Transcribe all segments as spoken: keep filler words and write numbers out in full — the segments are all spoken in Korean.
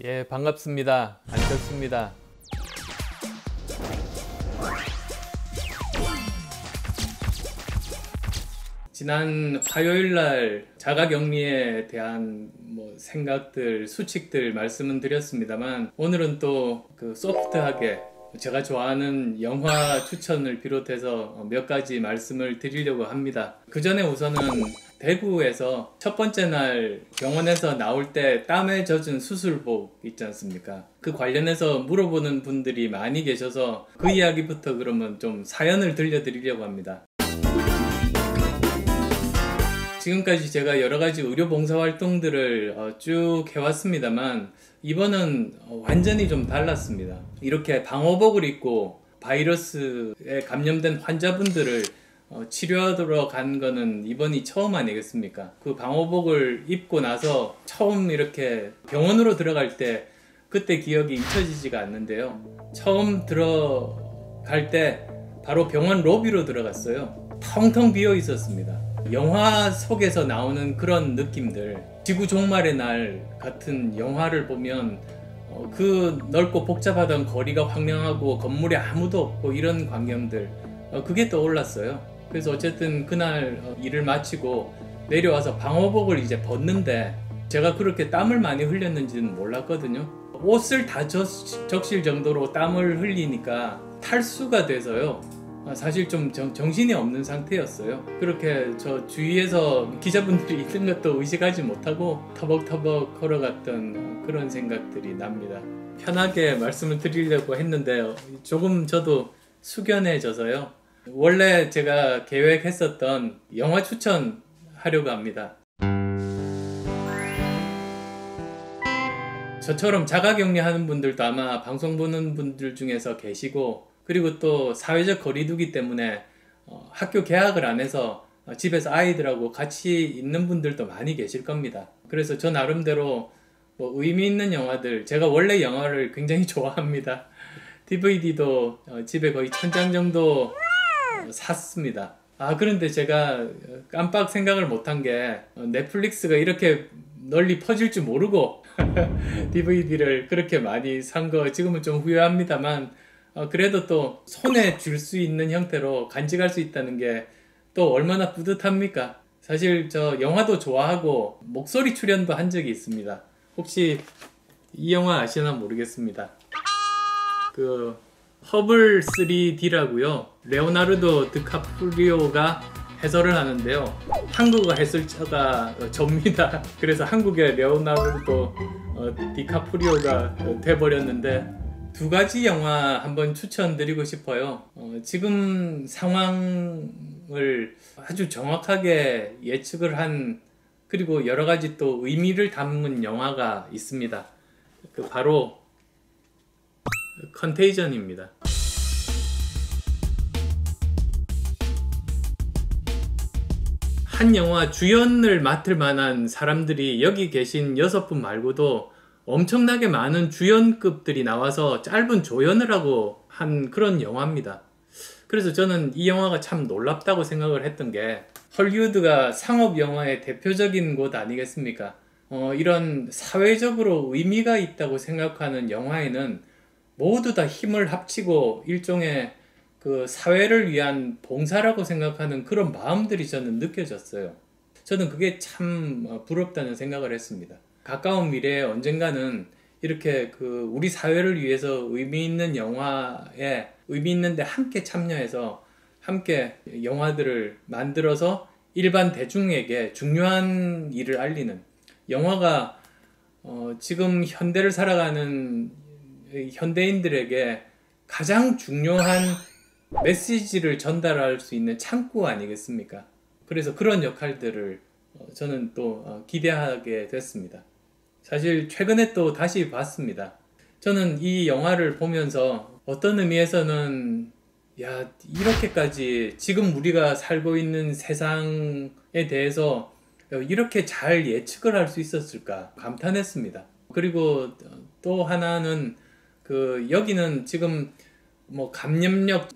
예, 반갑습니다. 안철수입니다. 지난 화요일 날 자가격리에 대한 뭐 생각들, 수칙들 말씀은 드렸습니다만, 오늘은 또 그 소프트하게 제가 좋아하는 영화 추천을 비롯해서 몇 가지 말씀을 드리려고 합니다. 그 전에 우선은 대구에서 첫 번째 날 병원에서 나올 때 땀에 젖은 수술복 있지 않습니까? 그 관련해서 물어보는 분들이 많이 계셔서 그 이야기부터 그러면 좀 사연을 들려드리려고 합니다. 지금까지 제가 여러가지 의료 봉사활동들을 쭉 해왔습니다만, 이번은 완전히 좀 달랐습니다. 이렇게 방호복을 입고 바이러스에 감염된 환자분들을 치료하러 간 거는 이번이 처음 아니겠습니까? 그 방호복을 입고 나서 처음 이렇게 병원으로 들어갈 때 그때 기억이 잊혀지지가 않는데요. 처음 들어갈 때 바로 병원 로비로 들어갔어요. 텅텅 비어 있었습니다. 영화 속에서 나오는 그런 느낌들, 지구 종말의 날 같은 영화를 보면 어, 그 넓고 복잡하던 거리가 황량하고 건물에 아무도 없고 이런 광경들, 어, 그게 떠올랐어요. 그래서 어쨌든 그날 어, 일을 마치고 내려와서 방호복을 이제 벗는데, 제가 그렇게 땀을 많이 흘렸는지는 몰랐거든요. 옷을 다 적, 적실 정도로 땀을 흘리니까 탈수가 돼서요, 사실 좀 정, 정신이 없는 상태였어요. 그렇게 저 주위에서 기자분들이 있는 것도 의식하지 못하고 터벅터벅 걸어갔던 그런 생각들이 납니다. 편하게 말씀을 드리려고 했는데 조금 저도 숙연해져서요, 원래 제가 계획했었던 영화 추천 하려고 합니다. 저처럼 자가격리 하는 분들도 아마 방송 보는 분들 중에서 계시고, 그리고 또 사회적 거리두기 때문에 어, 학교 개학을 안 해서 어, 집에서 아이들하고 같이 있는 분들도 많이 계실 겁니다. 그래서 저 나름대로 뭐 의미 있는 영화들, 제가 원래 영화를 굉장히 좋아합니다. 디브이디도 어, 집에 거의 천 장 정도 어, 샀습니다. 아, 그런데 제가 깜빡 생각을 못한 게 어, 넷플릭스가 이렇게 널리 퍼질 줄 모르고 디브이디를 그렇게 많이 산 거 지금은 좀 후회합니다만, 어, 그래도 또 손에 쥘 수 있는 형태로 간직할 수 있다는 게 또 얼마나 뿌듯합니까? 사실 저 영화도 좋아하고 목소리 출연도 한 적이 있습니다. 혹시 이 영화 아시나 모르겠습니다. 그 허블 쓰리디라고요. 레오나르도 드카프리오가 해설을 하는데요. 한국어 해설자가 접니다. 그래서 한국의 레오나르도 어, 디카프리오가 돼버렸는데, 두 가지 영화 한번 추천드리고 싶어요. 어, 지금 상황을 아주 정확하게 예측을 한, 그리고 여러 가지 또 의미를 담은 영화가 있습니다. 그 바로 컨테이전입니다. 한 영화 주연을 맡을 만한 사람들이 여기 계신 여섯 분 말고도 엄청나게 많은 주연급들이 나와서 짧은 조연을 하고 한 그런 영화입니다. 그래서 저는 이 영화가 참 놀랍다고 생각을 했던 게, 헐리우드가 상업 영화의 대표적인 곳 아니겠습니까? 어, 이런 사회적으로 의미가 있다고 생각하는 영화에는 모두 다 힘을 합치고 일종의 그 사회를 위한 봉사라고 생각하는 그런 마음들이 저는 느껴졌어요. 저는 그게 참 부럽다는 생각을 했습니다. 가까운 미래에 언젠가는 이렇게 그 우리 사회를 위해서 의미 있는 영화에 의미 있는데 함께 참여해서 함께 영화들을 만들어서 일반 대중에게 중요한 일을 알리는, 영화가 어 지금 현대를 살아가는 현대인들에게 가장 중요한 메시지를 전달할 수 있는 창구 아니겠습니까? 그래서 그런 역할들을 저는 또 기대하게 됐습니다. 사실 최근에 또 다시 봤습니다. 저는 이 영화를 보면서 어떤 의미에서는 야, 이렇게까지 지금 우리가 살고 있는 세상에 대해서 이렇게 잘 예측을 할 수 있었을까 감탄했습니다. 그리고 또 하나는 그 여기는 지금 뭐 감염력,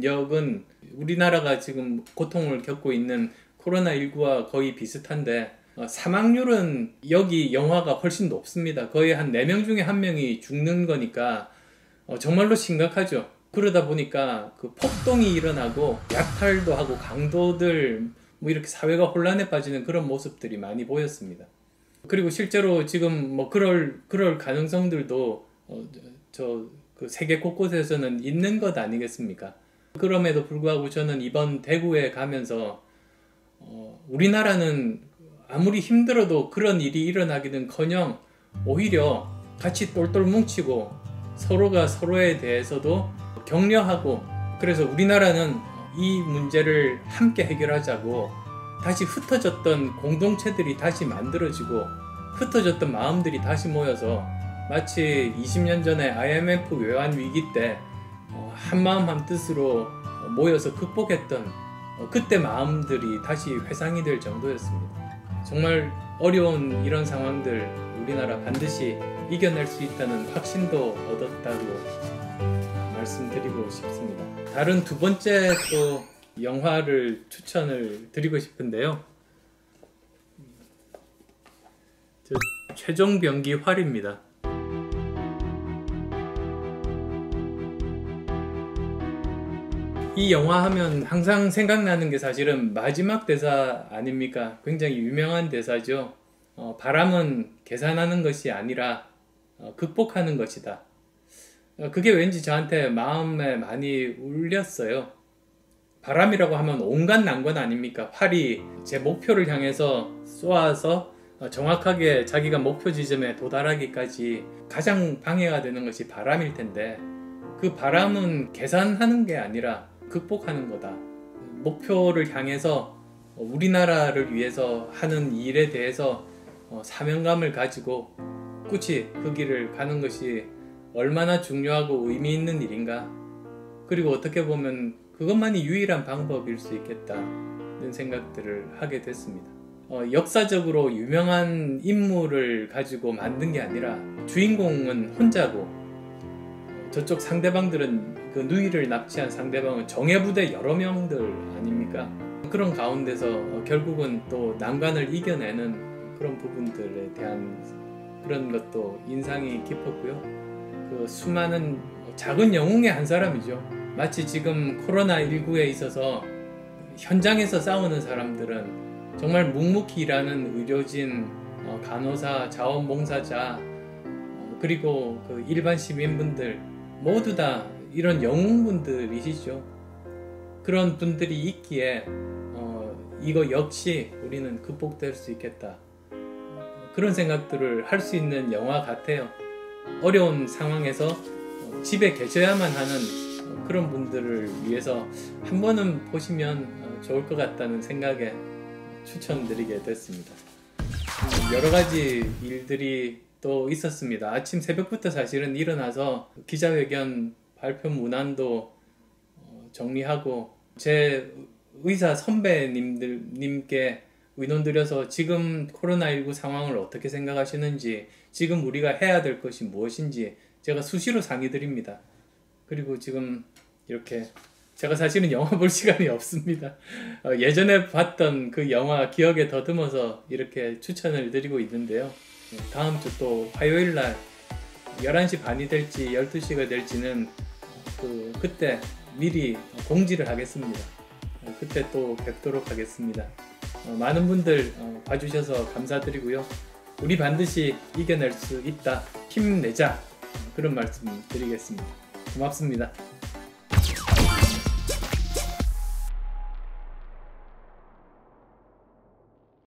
전염력은 우리나라가 지금 고통을 겪고 있는 코로나십구와 거의 비슷한데, 어, 사망률은 여기 영화가 훨씬 높습니다. 거의 한 네 명 중에 한 명이 죽는 거니까 어, 정말로 심각하죠. 그러다 보니까 그 폭동이 일어나고 약탈도 하고 강도들 뭐 이렇게 사회가 혼란에 빠지는 그런 모습들이 많이 보였습니다. 그리고 실제로 지금 뭐 그럴 그럴 가능성들도 어, 저 그 세계 곳곳에서는 있는 것 아니겠습니까? 그럼에도 불구하고 저는 이번 대구에 가면서 어, 우리나라는 아무리 힘들어도 그런 일이 일어나기는커녕 오히려 같이 똘똘 뭉치고 서로가 서로에 대해서도 격려하고, 그래서 우리나라는 이 문제를 함께 해결하자고 다시 흩어졌던 공동체들이 다시 만들어지고 흩어졌던 마음들이 다시 모여서 마치 이십 년 전에 아이엠에프 외환 위기 때 한마음 한뜻으로 모여서 극복했던 그때 마음들이 다시 회상이 될 정도였습니다. 정말 어려운 이런 상황들 우리나라 반드시 이겨낼 수 있다는 확신도 얻었다고 말씀드리고 싶습니다. 다른 두 번째 또 영화를 추천을 드리고 싶은데요. 저 최종병기 활입니다. 이 영화 하면 항상 생각나는 게 사실은 마지막 대사 아닙니까? 굉장히 유명한 대사죠. 어, 바람은 계산하는 것이 아니라 어, 극복하는 것이다. 어, 그게 왠지 저한테 마음에 많이 울렸어요. 바람이라고 하면 온갖 난관 아닙니까? 활이 제 목표를 향해서 쏘아서 어, 정확하게 자기가 목표 지점에 도달하기까지 가장 방해가 되는 것이 바람일 텐데, 그 바람은 계산하는 게 아니라 극복하는 거다. 목표를 향해서 우리나라를 위해서 하는 일에 대해서 사명감을 가지고 꿋이 그 길을 가는 것이 얼마나 중요하고 의미 있는 일인가. 그리고 어떻게 보면 그것만이 유일한 방법일 수 있겠다는 생각들을 하게 됐습니다. 어, 역사적으로 유명한 인물을 가지고 만든 게 아니라 주인공은 혼자고 저쪽 상대방들은 그 누이를 납치한 상대방은 정예부대 여러 명들 아닙니까? 그런 가운데서 결국은 또 난관을 이겨내는 그런 부분들에 대한 그런 것도 인상이 깊었고요. 그 수많은 작은 영웅의 한 사람이죠. 마치 지금 코로나 십구에 있어서 현장에서 싸우는 사람들은 정말 묵묵히 일하는 의료진, 간호사, 자원봉사자, 그리고 그 일반 시민분들 모두 다 이런 영웅분들이시죠. 그런 분들이 있기에 어, 이거 역시 우리는 극복될 수 있겠다. 그런 생각들을 할 수 있는 영화 같아요. 어려운 상황에서 어, 집에 계셔야만 하는 어, 그런 분들을 위해서 한 번은 보시면 어, 좋을 것 같다는 생각에 추천드리게 됐습니다. 여러 가지 일들이 또 있었습니다. 아침 새벽부터 사실은 일어나서 기자회견 발표 문안도 정리하고 제 의사 선배님들 님께 의논드려서 지금 코로나 십구 상황을 어떻게 생각하시는지, 지금 우리가 해야 될 것이 무엇인지 제가 수시로 상의드립니다. 그리고 지금 이렇게 제가 사실은 영화 볼 시간이 없습니다. 어, 예전에 봤던 그 영화 기억에 더듬어서 이렇게 추천을 드리고 있는데요. 다음 주 또 화요일날 열한 시 반이 될지 열두 시가 될지는 그, 그때 미리 공지를 하겠습니다. 그때 또 뵙도록 하겠습니다. 어, 많은 분들 어, 봐주셔서 감사드리고요. 우리 반드시 이겨낼 수 있다. 힘내자. 그런 말씀 드리겠습니다. 고맙습니다.